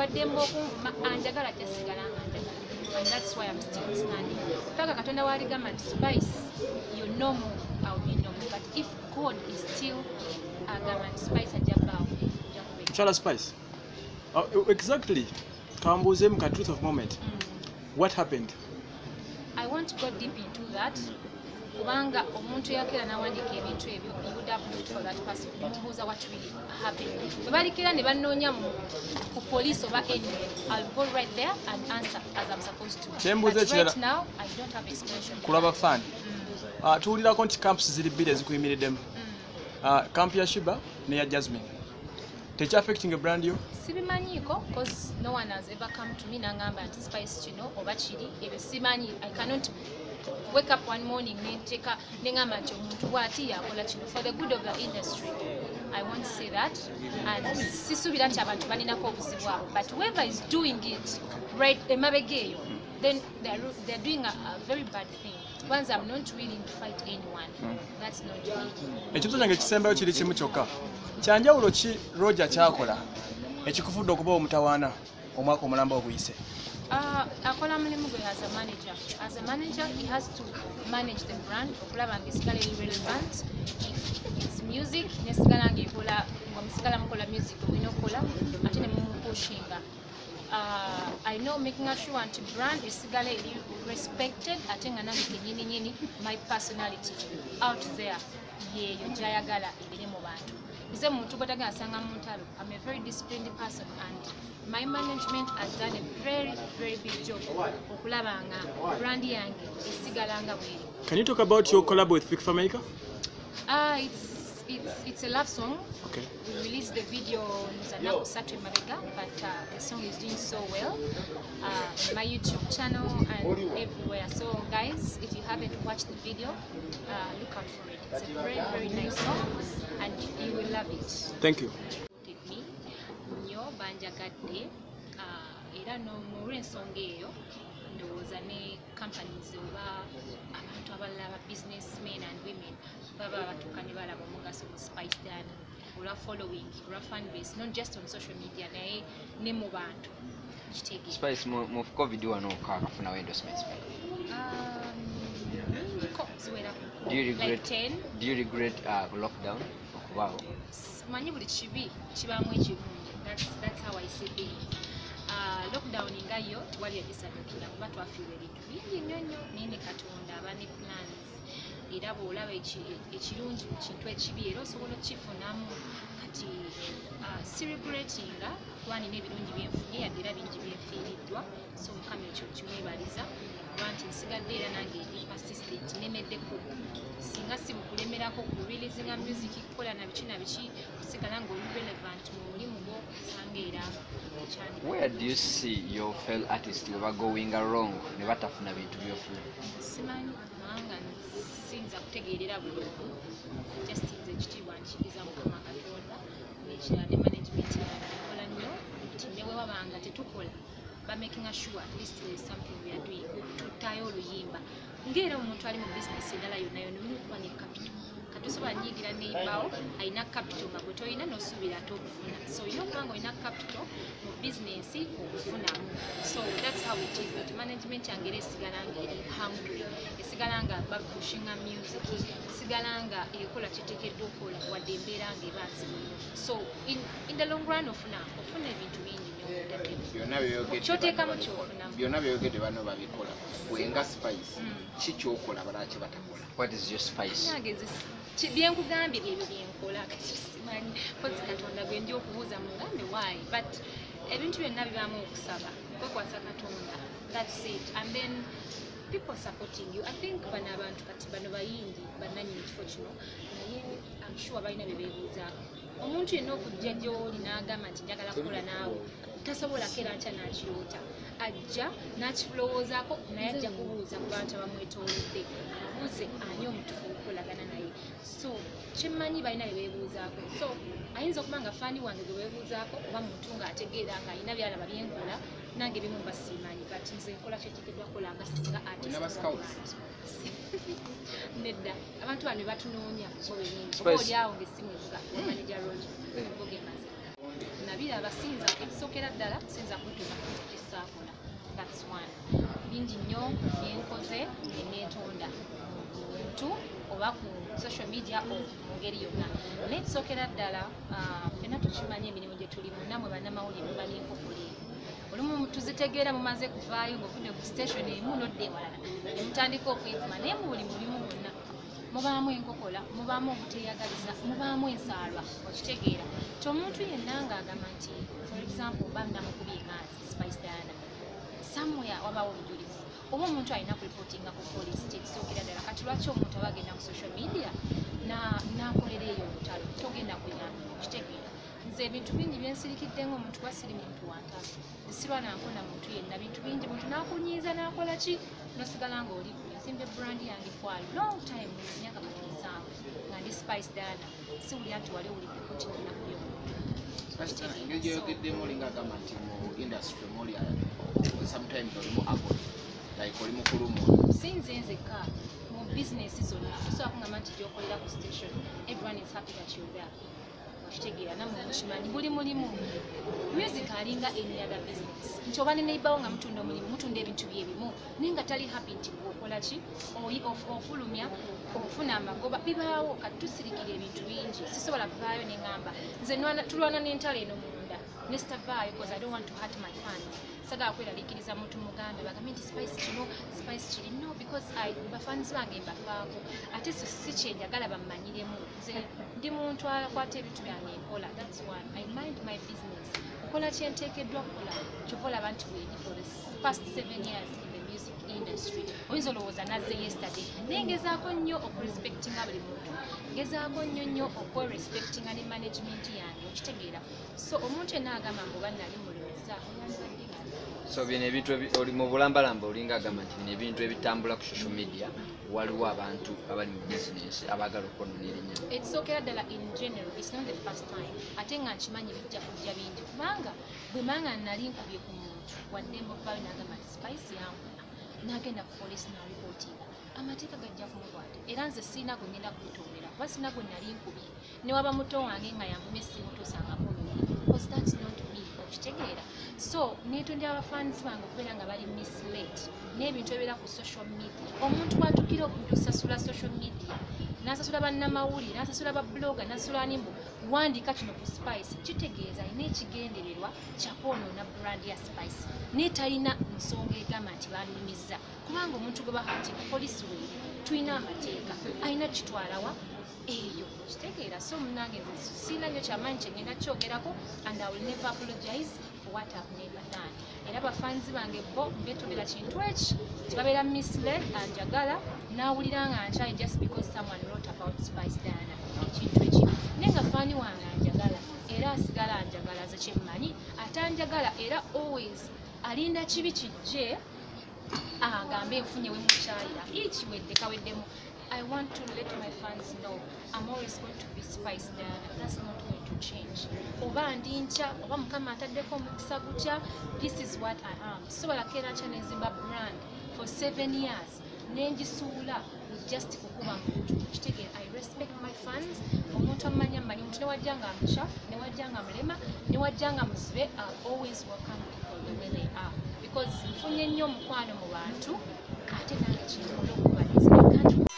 newaddemba okunvuma anjagala jasigala anjagala. And that's why I'm still standing. Paka Katonda waligamba nti Spice, you're normal, I'll be normal. But if God is still agamba nti Spice ajabao, Chala Spice. Exactly. Kambuzem ka truth of moment. What happened? I want to go deep into that. Kubanga omuntu yakera nawandika ebintu ebyo, you would have looked for that person. Mubuuza what really happened. Babalikira ne bannoonya ku police oba anywhere. I'll go right there and answer as I'm supposed to. But right now, I don't have explanation. Kulaba fan. Tuwulirako nti camps ziri bbiri ezikuyimiriddemu. Camp ya Shiba ne ya Jasmine. Techa affecting a brand you? Sibimanyiiko, because no one has ever come to me nangamba nti Spice kino oba kiri. Ebyo simanyi. I cannot wake up one morning nengamba nti omuntu bw'ati yakola kino for the good of the industry. I won't say that, and sisuubira nti abantu balinako obuzibu abo, but whoever is doing it right emabega eyo, then they're doing a very bad thing. Once I'm not willing to fight anyone, that's not me. Ekintu kyange kisembayo kiri kimu kyokka. Kyanjawulo ki Roger kyakola ekikufudde okuba omutawaana omwaka omulamba oguyise? Akola mulimu gwe as a manager. As a manager, he has to manage the brand. Okulaba ngesigala eri relevant. It's music. Nesigala ngekola musigala mukola music olina okukola ate ne mumupushinga. I know making sure anti brand esigala eri respected ate nga nange kenyini my personality out there yeyo gyayagala ebiri mu bantu. Nze muntu bw'atagenda asanga mu ntalo. I'm a very disciplined person and my management has done a very, very big job. Okulaba nga brand yange esigala nga bweri. Can you talk about your collab with Big Fameka? It's a love song. Okay. We released the video on Zanako Saturday Mabega, but the song is doing so well. My YouTube channel and everywhere. So guys, if you haven't watched the video, look out for it. It's a very, very nice song and you will love it. Thank you. Me, Nyo Banjagadde, era no olw'ensonga eyo ndowooza ne companies oba abantu abalala businessmen and women baba batuuka ne balaba omugaso mu Spice Dani olwa following olwa fan base, not just on social media naye ne mu bantu kitege. Spice mu COVID wano kafunawo endorsements. Do you regret lockdown? Wow. Manyi buli kibi kibaamu ekirungi. That's how I see things. Lockdown ngayo twali yagisadukira kuba twafiirwa ebintu bingi nnyo naye ne Katonda aba ne plans era bw'olaba ekirungi mu kintu ekibi era osobola okukifunamu kati celebratinga kuba nina ebirungi byenfunye yadde era bingi byenfiiriddwa, so Mukama ekyo kimwebaliza kuba nti nsigadde era nange ndi persistent nemeddeku singa si bukulemerako ku releasinga music kukola na biki kusigala ng'oli relevant mu mulimu gwo sanga era ekyani. Where do you see your fellow artists never going wrong ne batafuna bintu byofuna? Simanyi kubanga sinza kutegeerera bulungi, just nze ekitiibwa nkiriza Mukama Katonda n'ekirala ne management yange ekola nnyo nti ne bwe wabanga tetukola ba making sure at least there is something we are doing. Tutayo oluyimba ng'era omuntu ali mu business endala yonna yonna olina okuba ne capital. Katusobola nyigira neighbor alina capital nga gwe toyina n'osuubira ate okufuna, so olina okuba nga olina capital mu business okufunamu. So that's how it is that management yange era esigala nga eri hungry, esigala nga bapushinga music, esigala nga ekola kiteekeddwa okukola wadde embeera nga eba nzibu. So in the long run ofuna ebintu bingi byonna byogedde bano babikola wenga Spice ki kyokola balaki batakola? What is your Spice? Byenkugambye byebyo byenkola kati simanyi kozi Katonda gwe ndi okubuuza mugambe why, but ebintu byonna bibaamu okusaba kwekwasa Katonda, that's it, and then people supporting you. I think bano abantu kati bano bayindi bannannyini kifo kino naye I'm sure balina bye beebuuzaako. Omuntu yenna okujja gy'oli n'agamba nti njagala kukola naawe tasobola kera nkya n'akiroota, ajja n'akifulowoozaako naye ajja kubuuza ku bantu abamwetoolodde abuuze ani omutufu okukolagana naye. So kyemmanyi balina bye beebuuzaako, so ayinza okuba nga faani wange gwe beebuuzaako oba muntu ng'ategeera ng'alina byalaba byenkola nange ebimu basiimanyi, but nze nkola kyeteekeddwa kola nga singa artist. Nedda abantu bano batunoonya so ebingi oba oli awo ng'essimu evuga manager Roger ogemaze. nabiraba sinza ekisookera ddala sinza kutuuka kisaakola. That's one. Bingi nnyo byenkoze neneetonda muntu oba ku social media mu ngeri yonna. Naye ekisookera ddala fenna tukimanya emirimu gye tulimu nammwe bannamawulire muba n'enkokola. Olumu tuzitegeera mumaze kuvaayo ng'ovudde ku station emu nodda ewalala ne mutandika okwekuma naye mu buli mulimu gwonna mubaamu enkokola, mubaamu obuteeyagaliza, mubaamu ensaalwa okitegeera. Ti omuntu yenna ng'agamba nti for example mba namukubye emaazi Spice Diana somewhere wabaawo obujulizi oba omuntu alina kuripootinga ku poliisi kyekisookera ddala kati lwaki omuntu aba agenda ku social media n'akolera eyo olutalo togenda kuyamba okitegeera. Nze ebintu bingi byensirikidde ng'omuntu kuba siri muntu wantalo sirwa nankona muntu yenna bintu bingi muntu n'akunyiiza n'akola ki nosigala ng'oli nsimbe brand yange for a long time emyaka 7 nga ndi Spice Diana siwulira nti wali oli kukuti nnakuyo engeri gyeyogeddemu olinga agamba nti mu industry muli sometimes olimu agony like oli mukulu mu sinze nzeka mu business zonna osobola kungamba nti gyokolera ku station everyone is happy that you're there okitegeera namwe mukimanyi buli mulimu music alinga any other business nti oba neneibawo nga mutunda omulimu mutunda ebintu byebimu naye nga tali happy nti gwokola ki ofulumya ofuna amagoba bibaawo kati tusirikira ebintu bingi sisobola kuvaayo neŋŋamba nze tulwana n'entalo eno munda nesitavaayo because I don't want to hurt my fans sagala kweraliikiriza muntu mugambe bagambe nti Spice kino Spice kiri no because bafans bange mbafaako ate si kyenjagala bammanyiremu nze ndi muntu akwata ebintu byange nkola. That's one. I mind my business. Kola kyenteekeddwa kukola kyova olaba nti weeri for the past 7 years in the music industry. Oyinza olowooza nazze yesterday naye ngezaako nnyo okurespectinga buli muntu ngezaako nnyo okwerespectinga ne management yange okitegeera. So omuntu yenna agamba mbuba nali mulowooza so bino ebintu oli mu bulambalamba olinga agamba nti bino ebintu ebitambula ku social media waliwo abantu abali mu business abaagala okwonoona erinnya. Ekisookera ddala in general it's not the first time ate nga nkimanyi bijja kujja bingi kubanga bwe manga nali nkubye ku muntu waddemba okuvaayo n'agamba nti Spice yankola n'agenda ku poliisi n'alipootinga amateeka gajja kumukwata era nze sirina gwe ngenda kubitondera kuba sirina gwe nali nkubye ne waba muto wange nga yanvuma essimu tuusangako because that's not me okitegeera. So neetondera abafans bange okubeera nga bali misled n'ebintu ebibeera ku social media. Omuntu bw'atukira okusasula social media n'asasula bannamawulire n'asasula babloga n'asasula nimbo wandiika kino ku Spice kitegeeza alina ekigendererwa kyakwonoona brand ya Spice naye talina nsonga egamba nti baanyumiza kubanga omuntu gwe bahati poliisi weeri tulina amateeka alina kitwalawa eyo kitegeera. So munange sirina nnyo kyamaanyi kyengenda kyogerako and I will never apologize for what I've never done. Era abafanzi bange bo mbetondera kintu eki tibabeera misled anjagala n'awulira nga nkyaye just because someone wrote about Spice Diana ekintu ekyo naye nga faani wange anjagala era asigala anjagala ze kyemmanyi atanjagala era always alinda kibi kijje agambe nfunye we mukyayira ikiwedde kaweddemu. I want to let my fans know I'm always going to be Spice Diana. That's not going to change. Oba ndi nkya oba mukama ataddeko omukisa gutya this is what I am. Sobola keera nkya nezimba brand for 7 years nenjisuula just kukuba muntu kitegeera. I respect my fans. Omuntu amanya mmanyi omuntu newajja nga mukyafu newajja nga mulema newajja nga muzibe are always welcome people the way they are because nfunye nnyo omukwano mu bantu ate nange kintu olw'okubaliza